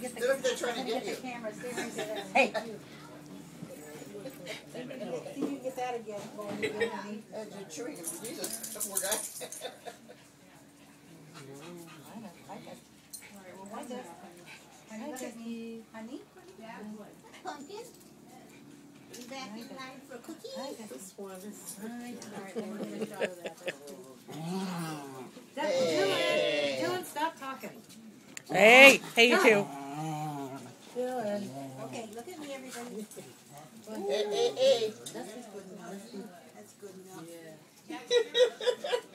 get the trying to get you. camera. Hey. See you get that again. Chewing him. Jesus, poor guy. Honey? Pumpkin? You back in line for cookies? This one is... Dylan, stop talking. Hey, you two. Dylan. Okay, look at me, everybody. Hey. That's good enough. That's good enough. Yeah.